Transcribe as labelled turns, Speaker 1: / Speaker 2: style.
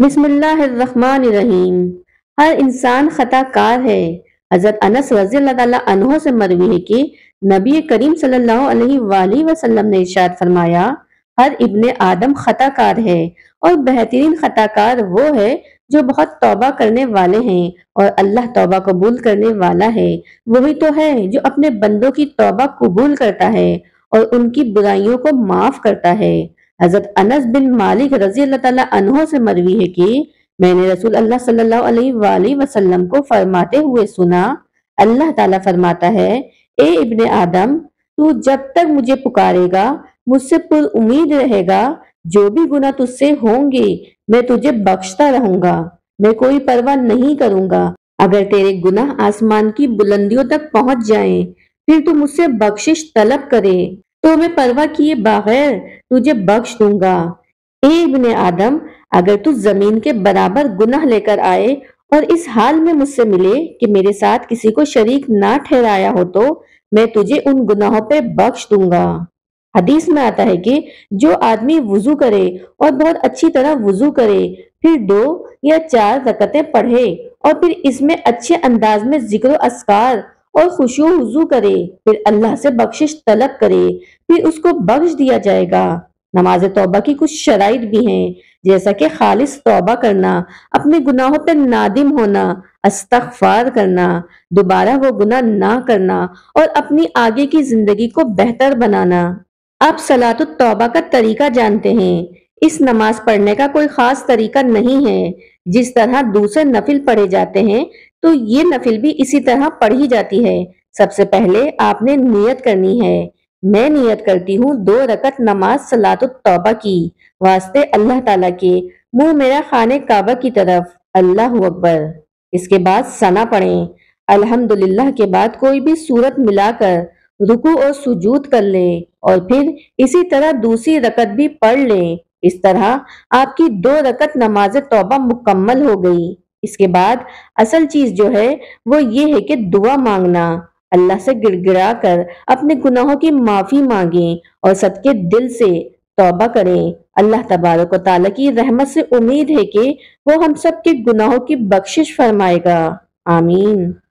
Speaker 1: بسم اللہ الرحمن الرحیم۔ ہر انسان خطا کار ہے۔ حضرت انس رضی اللہ تعالیٰ عنہ سے مروی ہے کہ نبی کریم صلی اللہ علیہ وآلہ وسلم نے ارشاد فرمایا، ہر ابن آدم خطا کار ہے اور بہترین خطا کار وہ ہے جو بہت توبہ کرنے والے ہیں، اور اللہ توبہ قبول کرنے والا ہے۔ وہی تو ہے جو اپنے بندوں کی توبہ قبول کرتا ہے اور ان کی برائیوں کو معاف کرتا ہے۔ حضرت انس بن مالک رضی اللہ تعالیٰ عنہ سے مروی ہے کہ میں نے رسول اللہ صلی اللہ علیہ وآلہ وسلم کو فرماتے ہوئے سنا، اللہ تعالیٰ فرماتا ہے، اے ابن آدم، تو جب تک مجھے پکارے گا، مجھ سے پر امید رہے گا، جو بھی گناہ تجھ سے ہوں گے میں تجھے بخشتا رہوں گا، میں کوئی پرواہ نہیں کروں گا۔ اگر تیرے گناہ آسمان کی بلندیوں تک پہنچ جائیں، پھر تو مجھ سے بخشش طلب کرے تو میں پرواہ کیے بغیر تجھے بخش دوں گا۔ اے ابن آدم، اگر تو زمین کے برابر گناہ لے کر آئے اور اس حال میں مجھ سے ملے کہ میرے ساتھ کسی کو شریک نہ ٹھہرایا ہو، تو میں تجھے ان گناہوں پہ بخش دوں گا۔ حدیث میں آتا ہے کہ جو آدمی وضو کرے اور بہت اچھی طرح وضو کرے، پھر 2 یا 4 رکعتیں پڑھے اور پھر اس میں اچھے انداز میں ذکر و اذکار اور خشوع وضو کرے، پھر اللہ سے بخشش طلب کرے، پھر اس کو بخش دیا جائے گا۔ نماز توبہ کی کچھ شرائط بھی ہیں، جیسا کہ خالص توبہ کرنا، اپنے گناہوں پہ نادم ہونا، استغفار کرنا، دوبارہ وہ گناہ نہ کرنا اور اپنی آگے کی زندگی کو بہتر بنانا۔ آپ صلاۃ التوبہ کا طریقہ جانتے ہیں۔ اس نماز پڑھنے کا کوئی خاص طریقہ نہیں ہے۔ جس طرح دوسرے نفل پڑھے جاتے ہیں تو یہ نفل بھی اسی طرح پڑھی جاتی ہے۔ سب سے پہلے آپ نے نیت کرنی ہے۔ میں نیت کرتی ہوں 2 رکعت نماز صلاۃ التوبہ کی، واسطے اللہ تعالیٰ کے، منہ میرا خانہ کعبہ کی طرف، اللہ اکبر۔ اس کے بعد ثنا پڑھیں۔ الحمدللہ کے بعد کوئی بھی سورت ملا کر رکوع اور سجود کر لیں اور پھر اسی طرح دوسری رکعت بھی پڑھ لیں۔ اس طرح آپ کی 2 رکعت نماز توبہ مکمل ہو گئی۔ اس کے بعد اصل چیز جو ہے وہ یہ ہے کہ دعا مانگنا، اللہ سے گڑ گڑا کر اپنے گناہوں کی معافی مانگیں اور صدقے دل سے توبہ کریں۔ اللہ تبارک و تعالیٰ کی رحمت سے امید ہے کہ وہ ہم سب کے گناہوں کی بخشش فرمائے گا۔ آمین۔